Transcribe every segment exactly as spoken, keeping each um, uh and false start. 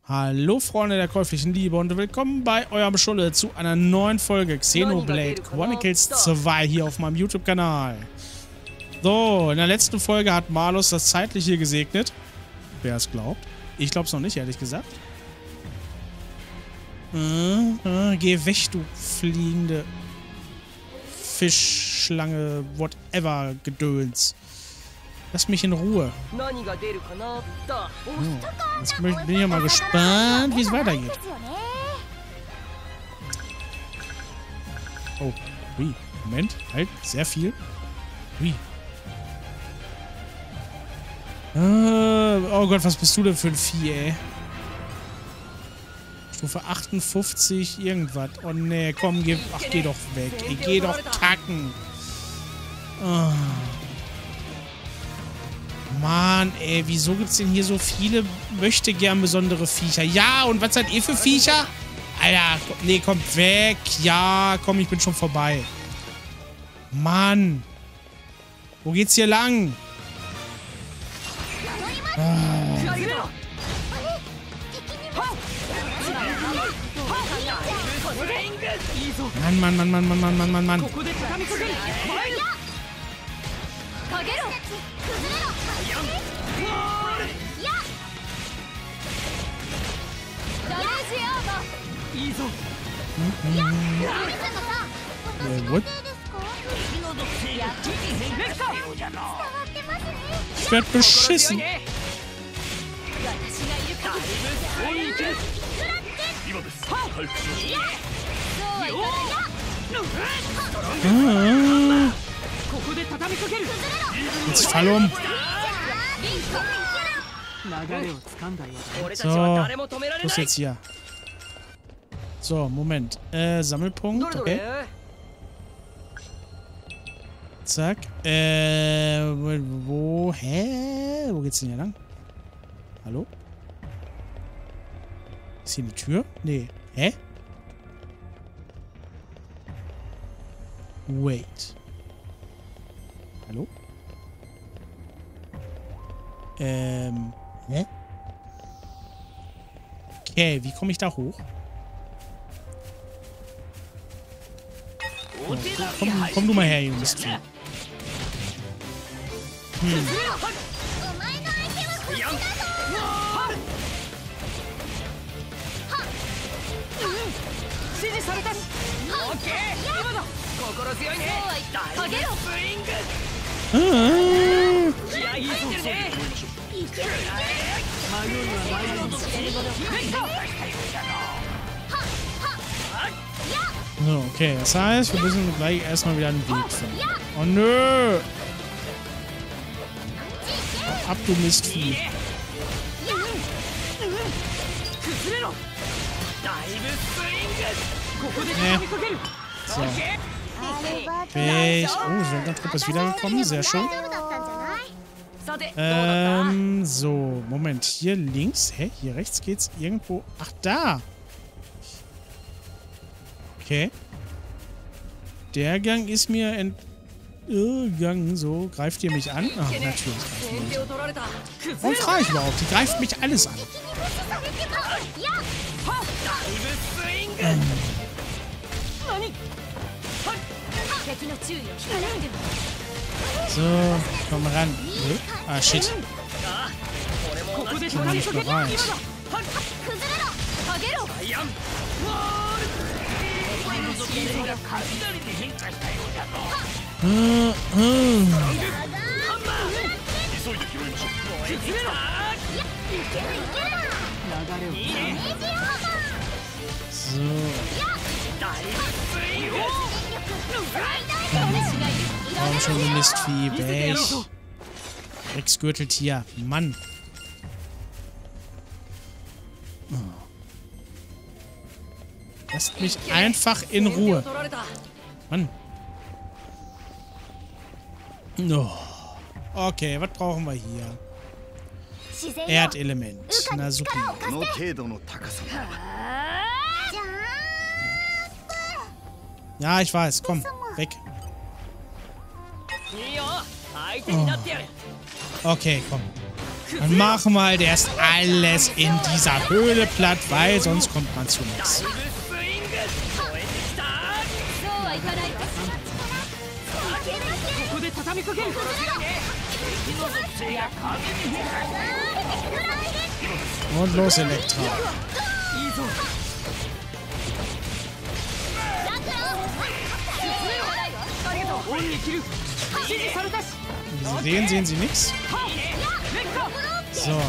Hallo Freunde der käuflichen Liebe und willkommen bei eurem Schulle zu einer neuen Folge Xenoblade Chronicles zwei hier auf meinem YouTube-Kanal. So, in der letzten Folge hat Malus das Zeitliche gesegnet. Wer es glaubt. Ich glaube es noch nicht, ehrlich gesagt. Äh, äh, geh weg, du fliegende Fischschlange, whatever, Gedöns. Lass mich in Ruhe. Oh, jetzt bin ich ja mal gespannt, wie es weitergeht. Oh, ui. Moment, halt, sehr viel. Ui. Äh, oh Gott, was bist du denn für ein Vieh, ey? Stufe achtundfünfzig, irgendwas. Oh nee, komm, geh, ach, geh doch weg. Ey, geh doch kacken. Oh. Mann, ey, wieso gibt's denn hier so viele möchte gern besondere Viecher? Ja, und was seid ihr für Viecher? Alter, nee, kommt weg. Ja, komm, ich bin schon vorbei. Mann. Wo geht's hier lang? Oh. Mann, Mann, Mann, Mann, Mann, Mann, Mann, Mann, Mann. Äh, what? Ich werd beschissen. Ah. Jetzt fall um. So, was jetzt hier? So, Moment. Äh, Sammelpunkt, okay. Zack. Äh, wo, hä? Wo geht's denn hier lang? Hallo? Ist hier eine Tür? Nee. Hä? Wait. Hallo? Ähm, hä? Okay, wie komme ich da hoch? Oh, komm, komm du mal her, Jungs. Hm. So, okay, das heißt, wir müssen gleich erstmal wieder einen Weg finden. Oh nö! Hau ab, du Mistvieh. Nee. So. Ich. Oh, Söldnertruppe ist wiedergekommen. Sehr schön. Ähm, so. Moment. Hier links. Hä? Hier rechts geht's irgendwo. Ach, da. Okay. Der Gang ist mir entgangen. So. Greift ihr mich an? Ach, natürlich. Greift ihr mich an. Warum frage ich überhaupt? Die greift mich alles an. Ähm. So, komm ran. Ah, shit. Ich bin noch nicht bereit. Hm, hm. So. Warum schon du Mistvieh? Weg. Drecksgürteltier. Mann. Lasst mich einfach in Ruhe. Mann. Oh. Okay, was brauchen wir hier? Erdelement. Na super. Ja, ich weiß. Komm, weg. Oh. Okay, komm. Dann machen wir halt erst alles in dieser Höhle platt, weil sonst kommt man zu nichts. Und los, Elektra. Wie Sie sehen, sehen Sie nichts. So.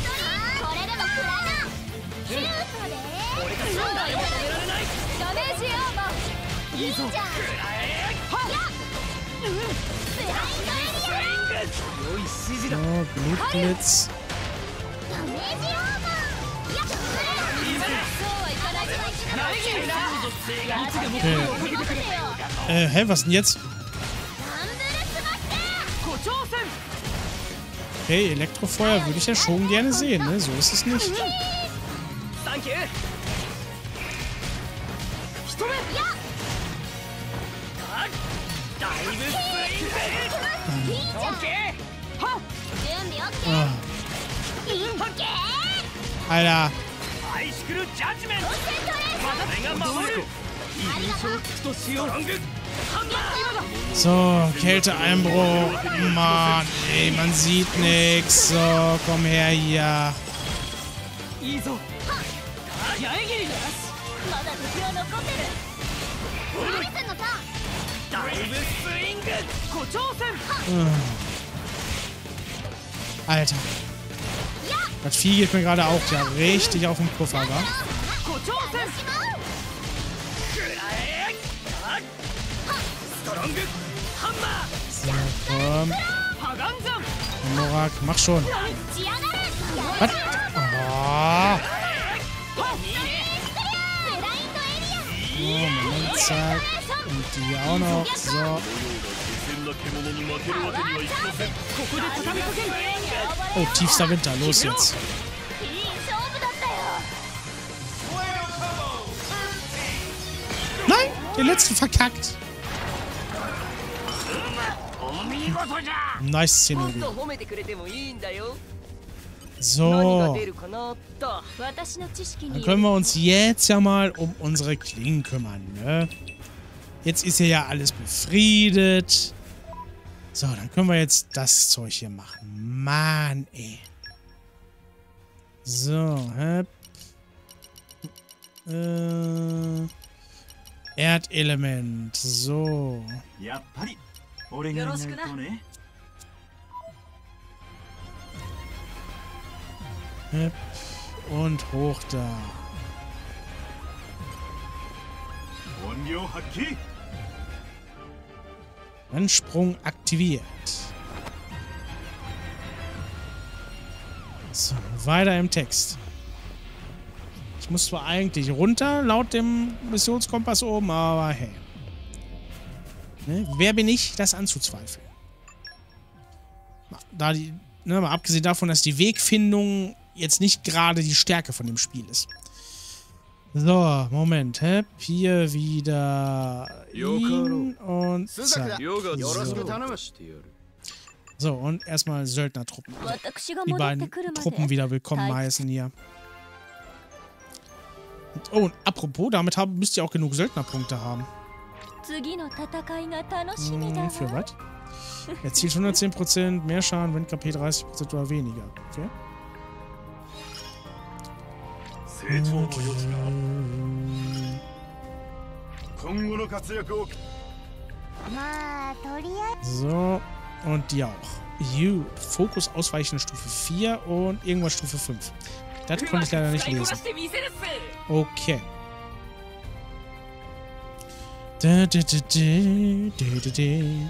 So, Blutblitz. Okay. Äh, hä, was denn jetzt? Okay, Elektrofeuer würde ich ja schon gerne sehen, ne? So ist es nicht. Ah. Alter. So, Kälteeinbruch. Mann, ey, man sieht nix. So, komm her hier. Alter. Das Vieh geht mir gerade auch ja richtig auf den Puffer, wa? So, komm. Norak, mach schon. Was? Oh. So, Moment, zack. Und die auch noch. So. Oh, tiefster Winter. Los jetzt. Nein, den letzten verkackt. Nice Szenerie. So. Dann können wir uns jetzt ja mal um unsere Klingen kümmern, ne? Jetzt ist hier ja alles befriedet. So, dann können wir jetzt das Zeug hier machen. Mann, ey. So, hep. Äh, Erdelement. So. Hep. Und hoch da. Ansprung aktiviert. So, weiter im Text. Ich muss zwar eigentlich runter, laut dem Missionskompass oben, aber hey. Ne? Wer bin ich, das anzuzweifeln? Da die, ne, mal abgesehen davon, dass die Wegfindung jetzt nicht gerade die Stärke von dem Spiel ist. So, Moment, hä? Hier wieder ihn und zack. So. So, und erstmal Söldnertruppen. Die beiden Truppen wieder willkommen heißen hier. Und, oh, und apropos, damit haben, müsst ihr auch genug Söldnerpunkte haben. Hm, für was? Erzielt hundertzehn Prozent mehr Schaden, wenn K P dreißig Prozent oder weniger. Okay. So, und die auch. You. Fokus ausweichende Stufe vier und irgendwas Stufe fünf. Das konnte ich leider nicht lesen. Okay. Da, da, da, da, da, da.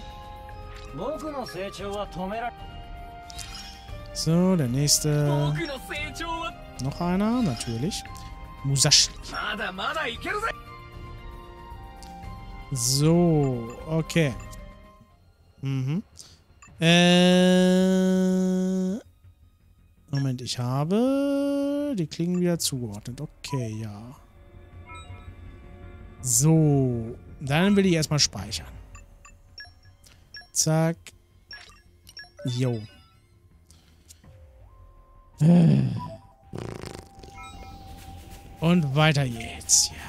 So, der nächste. Noch einer, natürlich. Musashi. So, okay. Mhm. Äh. Moment, ich habe die Klingen wieder zugeordnet. Okay, ja. So. Dann will ich erstmal speichern. Zack. Jo. Und weiter geht's. Ja.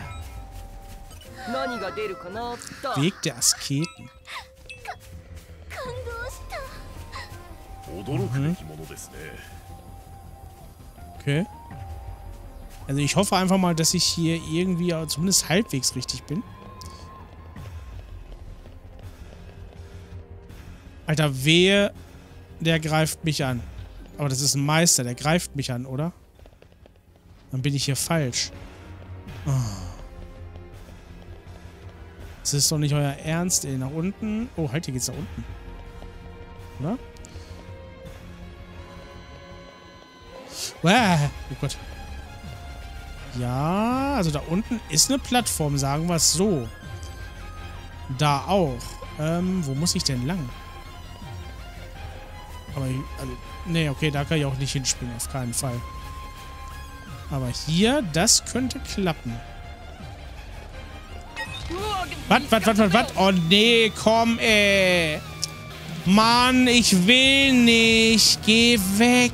Weg der Asketen. Mhm. Okay. Also ich hoffe einfach mal, dass ich hier irgendwie zumindest halbwegs richtig bin. Alter, wehe, der greift mich an. Aber das ist ein Meister, der greift mich an, oder? Dann bin ich hier falsch. Oh. Das ist doch nicht euer Ernst, ey. Nach unten. Oh, halt, hier geht's nach unten. Oder? Uah, oh Gott. Ja, also da unten ist eine Plattform, sagen wir es so. Da auch. Ähm, wo muss ich denn lang? Aber, also, nee, okay, da kann ich auch nicht hinspringen, auf keinen Fall. Aber hier, das könnte klappen. Was, was, was, was, was? Oh, nee, komm, ey. Mann, ich will nicht. Geh weg.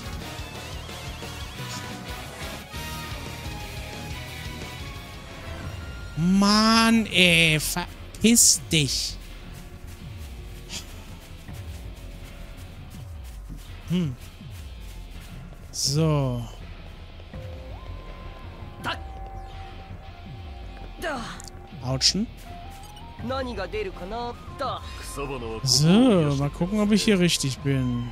Mann, ey, verpiss dich. Hm. So. Autschen. So, mal gucken, ob ich hier richtig bin.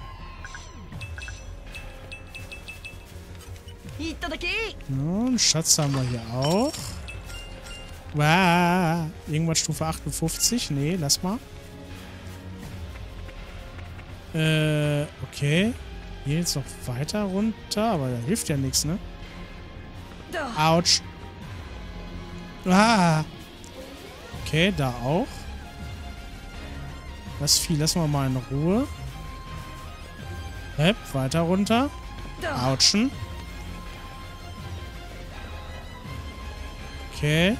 Ja, einen Schatz haben wir hier auch. Wow. Irgendwas Stufe achtundfünfzig? Nee, lass mal. Äh, okay. Hier jetzt noch weiter runter, aber da hilft ja nichts, ne? Autsch. Ah. Okay, da auch. Das Vieh lassen wir mal in Ruhe. Hepp, weiter runter. Autschen. Okay.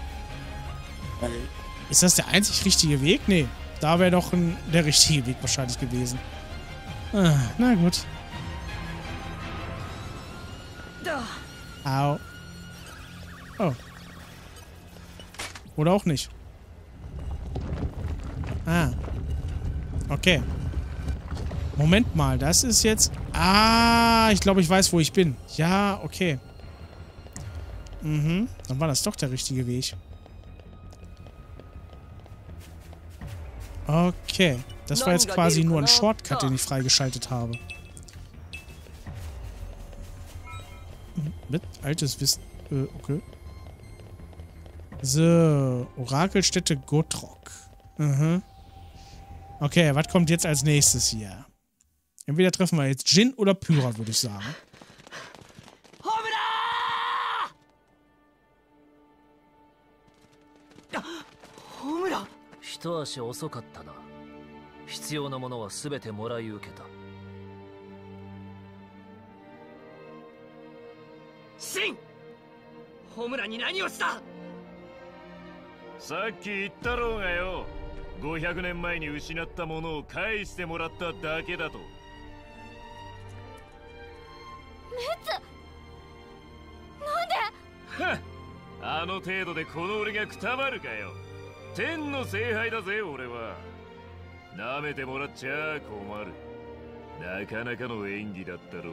Ist das der einzig richtige Weg? Nee. Da wäre doch ein, der richtige Weg wahrscheinlich gewesen. Ah, na gut. Au. Oh. Oder auch nicht. Ah. Okay. Moment mal, das ist jetzt... Ah, ich glaube, ich weiß, wo ich bin. Ja, okay. Mhm. Dann war das doch der richtige Weg. Okay. Das war jetzt quasi nur ein Shortcut, den ich freigeschaltet habe. Mit altes Wissen. Äh, okay. So. Orakelstätte Gotrok. Mhm. Okay, was kommt jetzt als nächstes hier? Entweder treffen wir jetzt Jin oder Pyra, würde ich sagen. Shin! ホムラに何をした?さっき言ったろうがよ。ごひゃくねんまえに失ったものを返してもらっただけだと。熱なんで?あの程度でこの俺がくたばるかよ。天の聖杯だぜ俺は。舐めてもらっちゃ困る。なかなかの演技だったろう。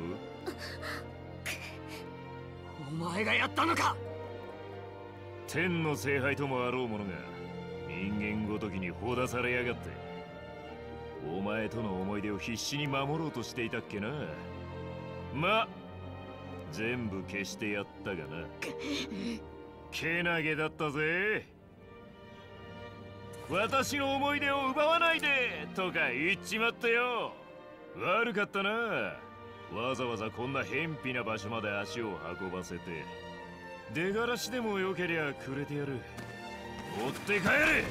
お前がやったのか?天の聖杯ともあろうものが人間ごときにほだされやがって。お前との思い出を必死に守ろうとしていたっけな。ま、全部消してやったがな。けなげだったぜ。私の思い出を奪わないでとか言っちまってよ。悪かったな。わざわざこんな偏僻な場所まで足を運ばせて。出がらしでもよけりゃくれてやる。追って帰れ。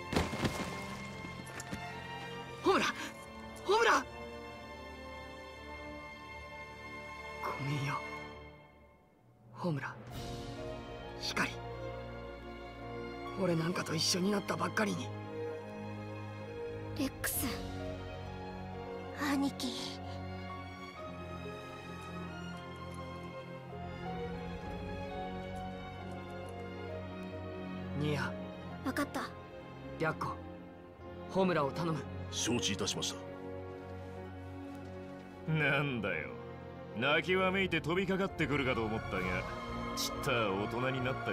ホムラ、ホムラ。ごめんよ、ホムラ。光。俺なんかと一緒になったばっかりに。 レックス、兄貴。 ニア。 分かった。 白虎、ホムラを頼む。 承知いたしました。 なんだよ、泣きわめいて飛びかかってくるかと思ったが、ちった大人になったか。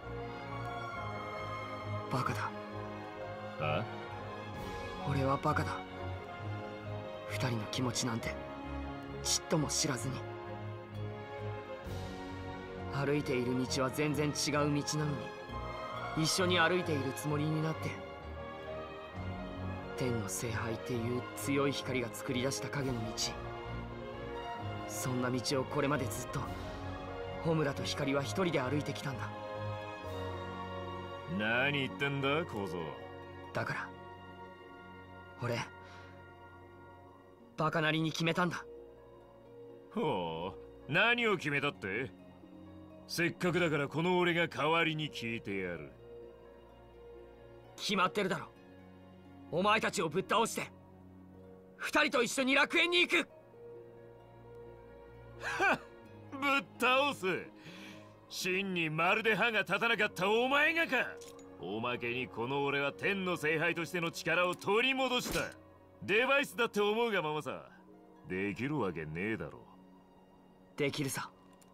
バカだ。 あ？ 俺はバカだ。二人の気持ちなんてちっとも知らずに。歩いている道は全然違う道なのに、一緒に歩いているつもりになって、天の聖杯っていう強い光が作り出した影の道、そんな道をこれまでずっとホムラと光は一人で歩いてきたんだ。 何言ってんだ小僧。 だから俺バカなりに決めたんだ。 ほう、何を決めたって？せっかくだからこの俺が代わりに聞いてやる。 決まってるだろ。お前たちをぶっ倒して二人と一緒に楽園に行く。 はっ、ぶっ倒す。真にまるで歯が立たなかったお前がか。おまけにこの俺は天の聖杯としての力を取り戻した。デバイスだって思うがままさ。できるわけねえだろ。 できるさ。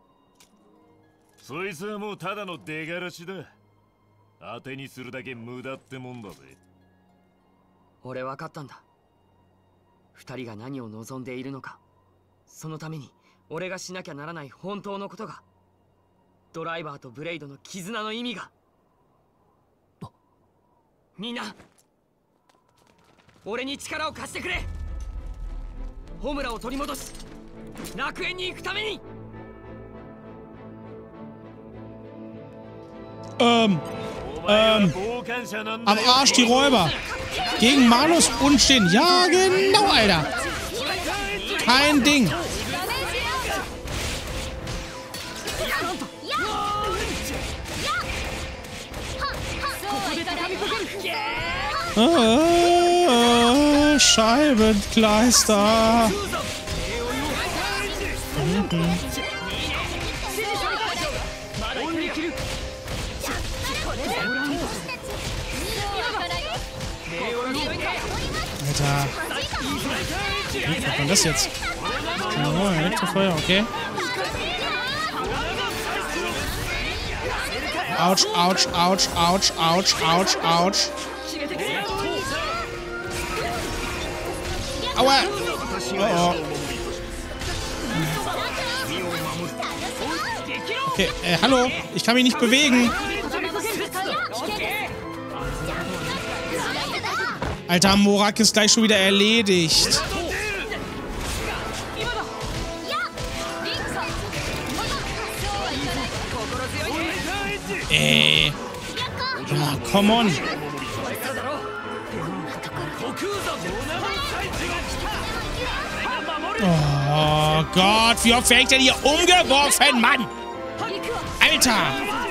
そいつはもうただの出がらしだ。当てにするだけ無駄ってもんだぜ。 俺分かったんだ。二人が何を望んでいるのか。そのために俺がしなきゃならない本当のことが、ドライバーとブレイドの絆の意味が。みんな俺に力を貸してくれ。ホムラを取り戻し楽園に行くために。 Ähm, ähm, am Arsch die Räuber. Gegen Malus unstehen. Ja, genau, Alter. Kein Ding. Ah, Scheibenkleister. Mhm. Alter. Wie macht man das jetzt? Oh, Elektrofeuer, okay. Autsch, Autsch, Autsch, Autsch, Autsch, Autsch, Autsch. Aua! Oh, oh. Okay, äh, hallo? Ich kann mich nicht bewegen. Alter, Morak ist gleich schon wieder erledigt. Ey. Ja, come on. Oh Gott, wie oft werde ich denn hier umgeworfen, Mann? Alter.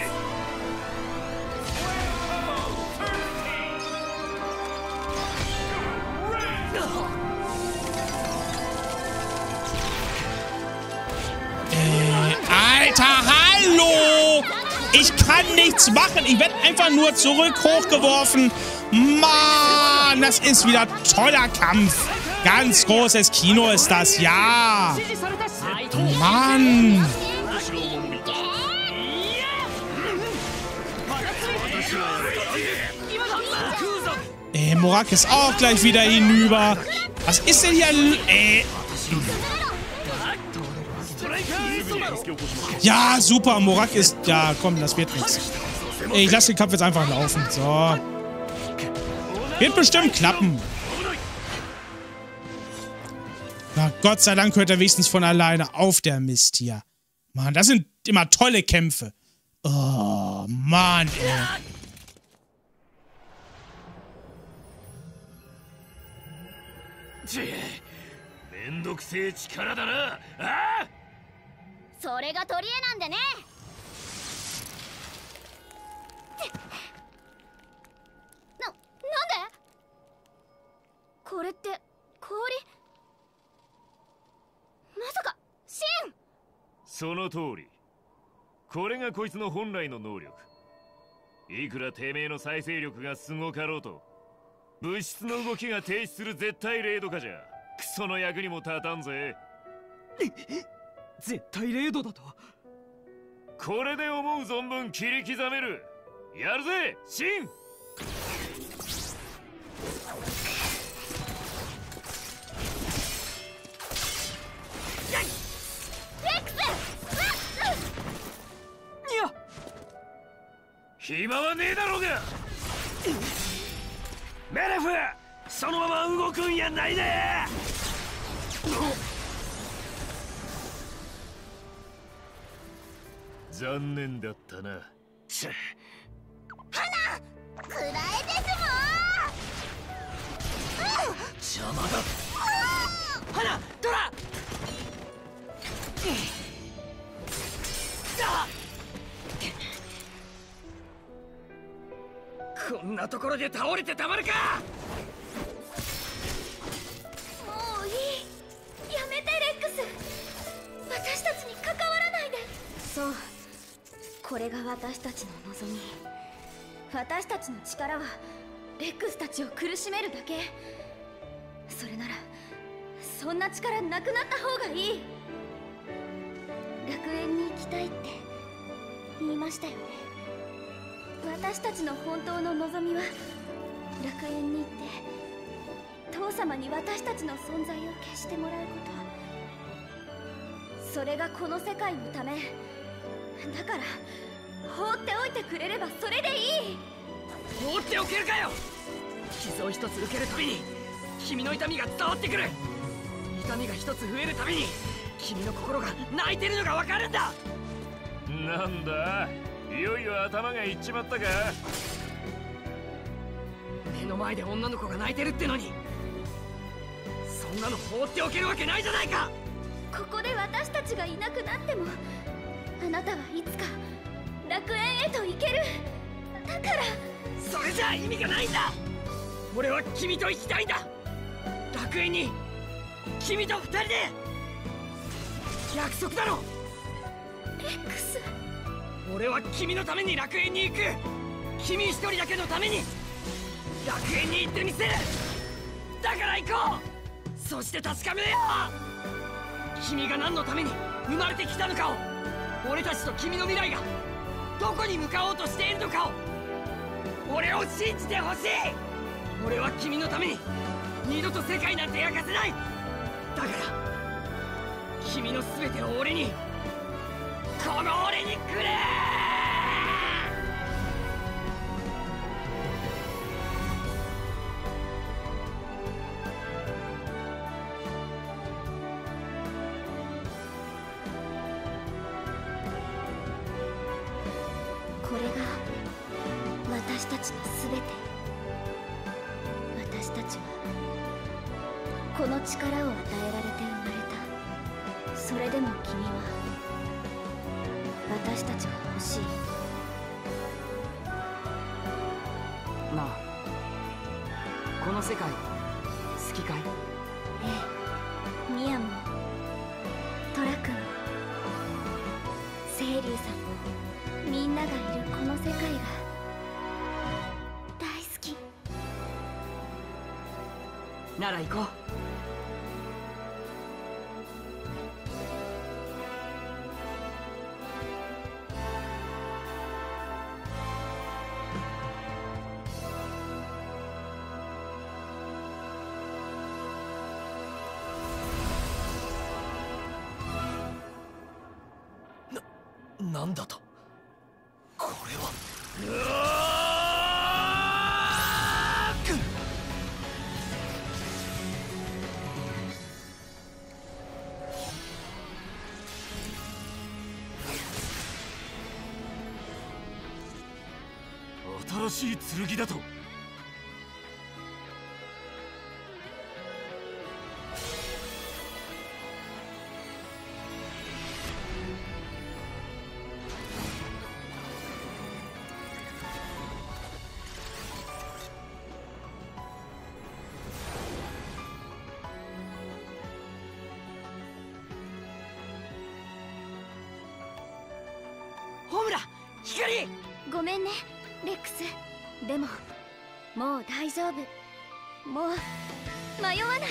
Alter, hallo! Ich kann nichts machen. Ich werde einfach nur zurück hochgeworfen. Mann, das ist wieder toller Kampf. Ganz großes Kino ist das, ja. Mann. Ey, Morak ist auch gleich wieder hinüber. Was ist denn hier? Ey. Ja, super. Morak ist... Ja, komm, das wird nichts. Ich lasse den Kampf jetzt einfach laufen. So. Wird bestimmt klappen. Na, Gott sei Dank hört er wenigstens von alleine auf, der Mist hier. Mann, das sind immer tolle Kämpfe. Oh, Mann, ey. Ah! それが取り柄なんでね。な、なんで？これって氷？まさかシン？ その通り。これがこいつの本来の能力。 いくらてめえの再生力がすごかろうと、物質の動きが停止する絶対零度化じゃクソの役にも立たんぜ。 絶対零度だと？ これで思う存分切り刻める。やるぜシン。暇はねえだろうが。メレフ、そのまま動くんやないで。残念だったな。 花くらえですもん。 邪魔だ。 花ドラこんなところで倒れてたまるか。 もういい、やめてレックス。私たちに関わらないで。そう、これが私たちの望み。私たちの力はレックスたちを苦しめるだけ。それならそんな力なくなった方がいい。楽園に行きたいって言いましたよね。私たちの本当の望みは楽園に行って父様に私たちの存在を消してもらうこと。それがこの世界のためだから、放っておいてくれればそれでいい。 放っておけるかよ。傷を一つ受けるたびに君の痛みが伝わってくる。痛みが一つ増えるたびに君の心が泣いてるのがわかるんだ。 なんだ、いよいよ頭がいっちまったか。 目の前で女の子が泣いてるってのに、そんなの放っておけるわけないじゃないか。 ここで私たちがいなくなっても、あなたはいつか楽園へと行ける。だからそれじゃあ意味がないんだ。俺は君と行きたいんだ。楽園に君と二人で。約束だろ。 レックス、 俺は君のために楽園に行く。君一人だけのために楽園に行ってみせる。だから行こう。そして確かめよう。君が何のために生まれてきたのかを、俺たちと君の未来がどこに向かおうとしているのかを、俺を信じてほしい。俺は君のために二度と世界なんて焼かせない。だから君の全てを俺に、この俺にくれ。 これが私たちのすべて。私たちはこの力を与えられて生まれた。それでも君は私たちが欲しい。 なあ、この世界好きかい？ ええ、ミヤもトラ君もセイリュウさんも、みんながいるこの世界が大好き。 なら行こう。 なんだとこれは。うわ新しい剣だと。 ホムラ、光！ ごめんね、 レックス。でももう大丈夫。もう迷わない。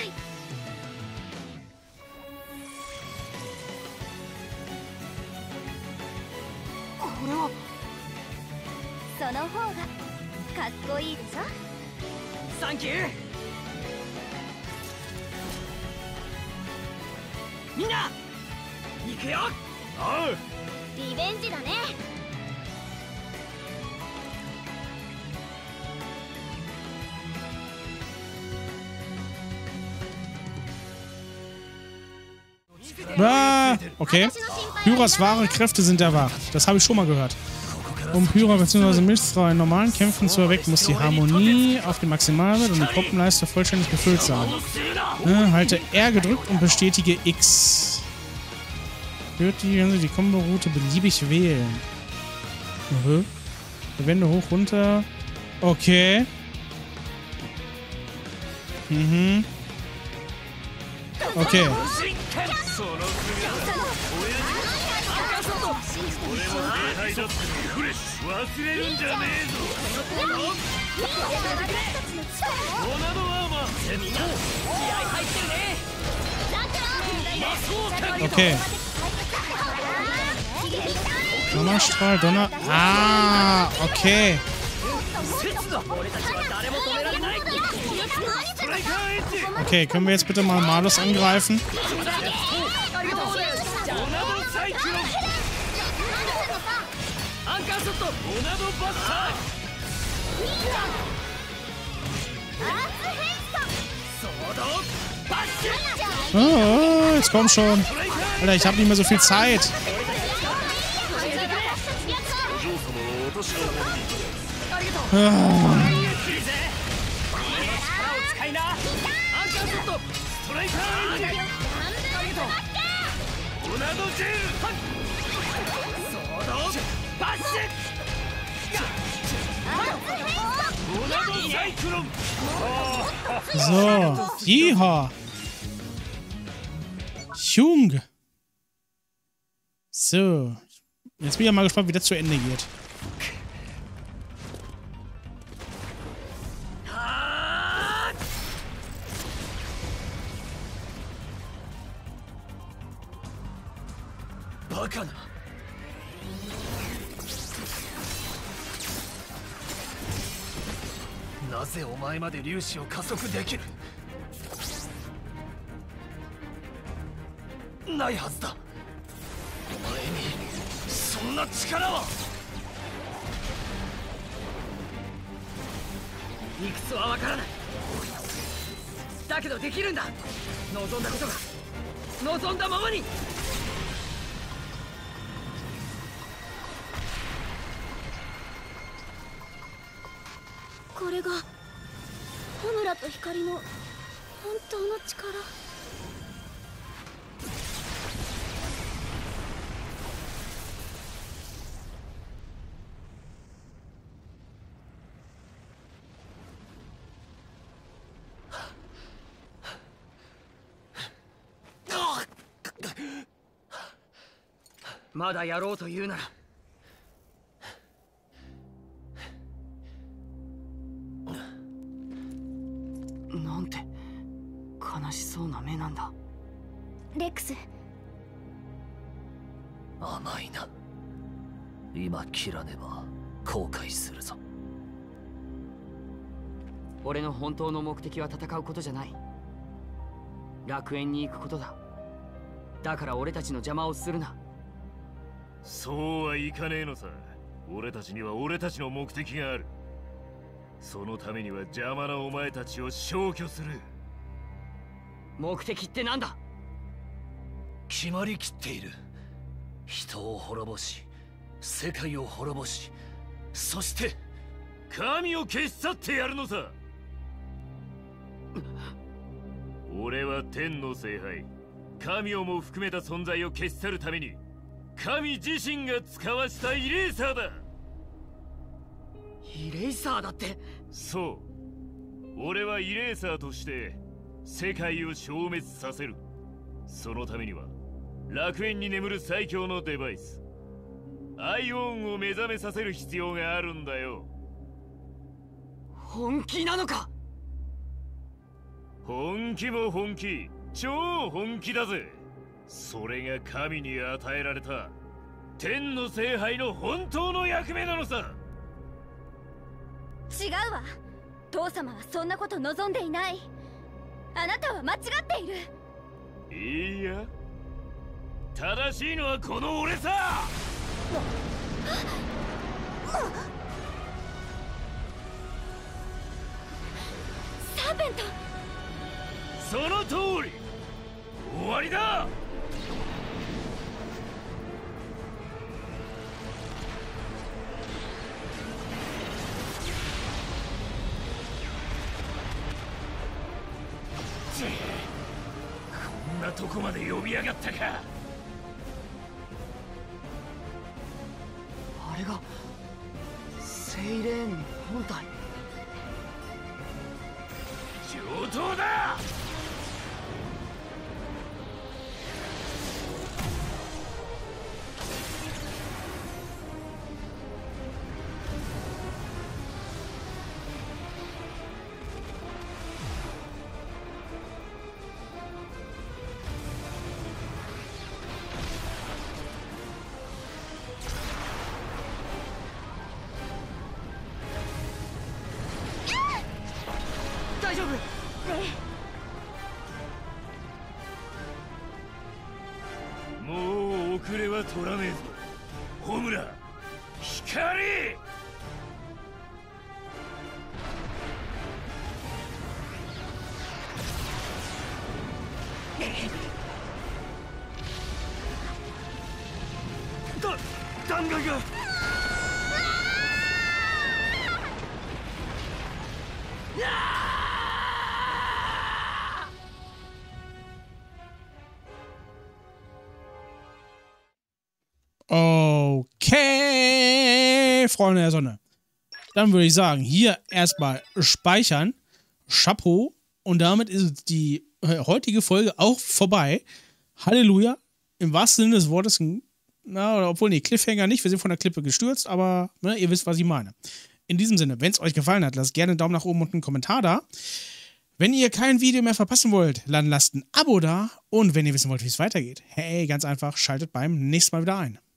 これはその方がかっこいいでしょ。 サンキュー。みんな行くよ。 おう。 リベンジだね。 Ah, okay. Pyras wahre Kräfte sind erwacht. Das habe ich schon mal gehört. Um Pyra bzw. Milchstrahl in normalen Kämpfen zu erwecken, muss die Harmonie auf dem Maximalwert und die Gruppenleiste vollständig gefüllt sein. Ne, halte R gedrückt und bestätige X. Hört die, können Sie die Kombo-Route beliebig wählen. Mhm. Wände hoch, runter. Okay. Mhm. Okay. Okay. Donnerstrahl, Donner... Ah, okay. Okay, können wir jetzt bitte mal Malus angreifen? Oh, jetzt komm schon. Alter, ich habe nicht mehr so viel Zeit. Ah. So, Jiha. Jung. So. Jetzt bin ich mal gespannt, wie das zu Ende geht. Bakana. なぜお前まで粒子を加速できる？ないはずだ。お前にそんな力は。 理屈はわからない。だけどできるんだ。望んだことが望んだままに。 これがホムラと光の本当の力。 まだやろうというなら。なんて悲しそうな目なんだ。 レックス。 甘いな。今切らねば後悔するぞ。 俺の本当の目的は戦うことじゃない。楽園に行くことだ。だから俺たちの邪魔をするな。 そうはいかねえのさ。俺たちには俺たちの目的がある。そのためには邪魔なお前たちを消去する。 目的ってなんだ？ 決まりきっている。人を滅ぼし、世界を滅ぼし、そして神を消し去ってやるのさ。俺は天の聖杯、神をも含めた存在を消し去るために神自身が使わしたイレーサーだ。 イレイサーだって。 そう、俺はイレーサーとして世界を消滅させる。そのためには楽園に眠る最強のデバイスアイオンを目覚めさせる必要があるんだよ。 本気なのか？ 本気も本気、超本気だぜ。それが神に与えられた天の聖杯の本当の役目なのさ。 違うわ。父様はそんなこと望んでいない。あなたは間違っている。 いいや、正しいのはこの俺さ。 サーペント。 その通り。終わりだ。こんなとこまで呼び上がったか。 あれがセイレーンの本体。 上等だ。 大丈夫？ もう遅れは取らねえぞ。ホムラ、光。だ弾丸が。 Okay, Freunde der Sonne. Dann würde ich sagen, hier erstmal speichern. Chapeau. Und damit ist die heutige Folge auch vorbei. Halleluja. Im wahrsten Sinne des Wortes. Na, oder obwohl, nee, Cliffhanger nicht. Wir sind von der Klippe gestürzt, aber ne, ihr wisst, was ich meine. In diesem Sinne, wenn es euch gefallen hat, lasst gerne einen Daumen nach oben und einen Kommentar da. Wenn ihr kein Video mehr verpassen wollt, dann lasst ein Abo da. Und wenn ihr wissen wollt, wie es weitergeht, hey, ganz einfach, schaltet beim nächsten Mal wieder ein.